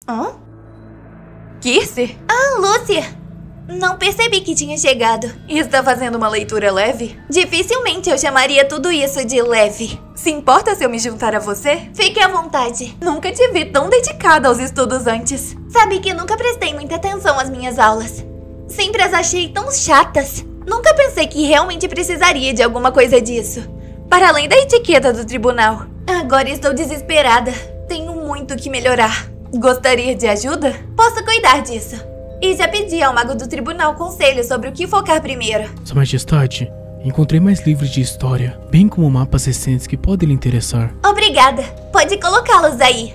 Hã? Kirce? Ah, Lúcia! Não percebi que tinha chegado. Está fazendo uma leitura leve? Dificilmente eu chamaria tudo isso de leve. Se importa se eu me juntar a você? Fique à vontade. Nunca te vi tão dedicada aos estudos antes. Sabe que nunca prestei muita atenção às minhas aulas. Sempre as achei tão chatas. Nunca pensei que realmente precisaria de alguma coisa disso. Para além da etiqueta do tribunal. Agora estou desesperada. Tenho muito que melhorar. Gostaria de ajuda? Posso cuidar disso. E já pedi ao mago do tribunal conselho sobre o que focar primeiro. Sua Majestade, encontrei mais livros de história, bem como mapas recentes que podem lhe interessar. Obrigada. Pode colocá-los aí.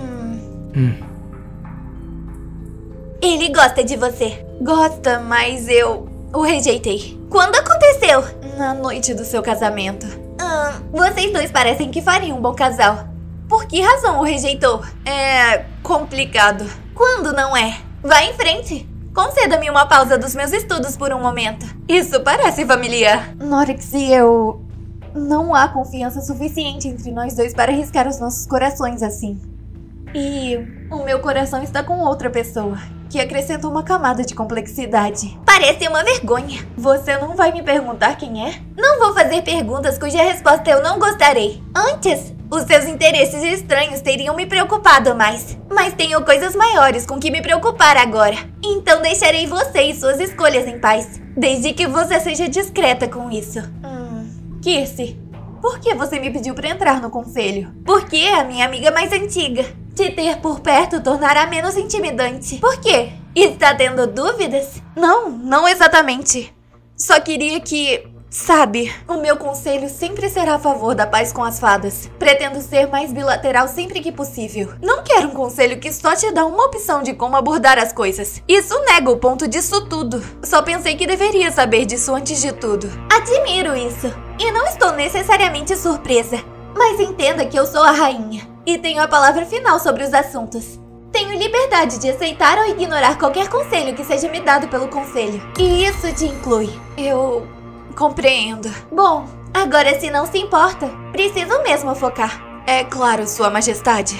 Ele gosta de você. Gosta, mas eu o rejeitei. Quando aconteceu? Na noite do seu casamento. Vocês dois parecem que fariam um bom casal. Por que razão o rejeitou? É complicado. Quando não é? Vá em frente. Conceda-me uma pausa dos meus estudos por um momento. Isso parece familiar. Norix e eu... Não há confiança suficiente entre nós dois para arriscar os nossos corações assim. E o meu coração está com outra pessoa, que acrescenta uma camada de complexidade. Parece uma vergonha. Você não vai me perguntar quem é? Não vou fazer perguntas cuja resposta eu não gostarei. Antes, os seus interesses estranhos teriam me preocupado mais. Mas tenho coisas maiores com que me preocupar agora. Então deixarei você e suas escolhas em paz. Desde que você seja discreta com isso. Kirce, por que você me pediu pra entrar no conselho? Porque é a minha amiga mais antiga. Te ter por perto tornará menos intimidante. Por quê? Está tendo dúvidas? Não exatamente. Só queria que... Sabe, o meu conselho sempre será a favor da paz com as fadas. Pretendo ser mais bilateral sempre que possível. Não quero um conselho que só te dá uma opção de como abordar as coisas. Isso nega o ponto disso tudo. Só pensei que deveria saber disso antes de tudo. Admiro isso. E não estou necessariamente surpresa. Mas entenda que eu sou a rainha. E tenho a palavra final sobre os assuntos. Tenho liberdade de aceitar ou ignorar qualquer conselho que seja me dado pelo conselho. E isso te inclui. Eu... compreendo. Bom, agora se não se importa, preciso mesmo focar. É claro, Sua Majestade.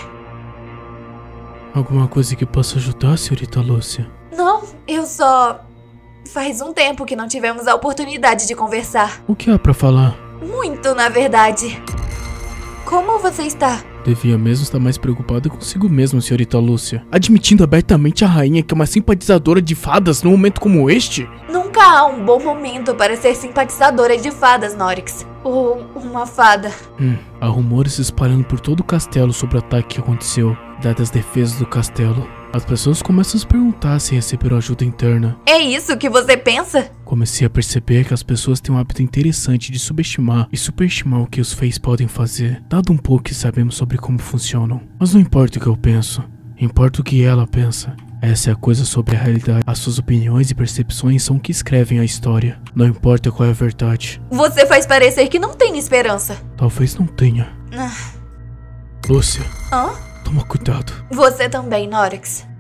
Alguma coisa que possa ajudar, senhorita Lúcia? Não, eu só... Faz um tempo que não tivemos a oportunidade de conversar. O que há pra falar? Muito, na verdade. Como você está? Devia mesmo estar mais preocupada consigo mesmo, senhorita Lúcia. Admitindo abertamente a rainha que é uma simpatizadora de fadas num momento como este? Nunca há um bom momento para ser simpatizadora de fadas, Norix. Ou uma fada. Há rumores se espalhando por todo o castelo sobre o ataque que aconteceu, dadas as defesas do castelo. As pessoas começam a se perguntar se receberam ajuda interna. É isso que você pensa? Comecei a perceber que as pessoas têm um hábito interessante de subestimar e superestimar o que os Fays podem fazer, dado um pouco que sabemos sobre como funcionam. Mas não importa o que eu penso, importa o que ela pensa. Essa é a coisa sobre a realidade. As suas opiniões e percepções são o que escrevem a história. Não importa qual é a verdade. Você faz parecer que não tem esperança. Talvez não tenha. Lúcia. Hã? Toma cuidado. Você também, Norix.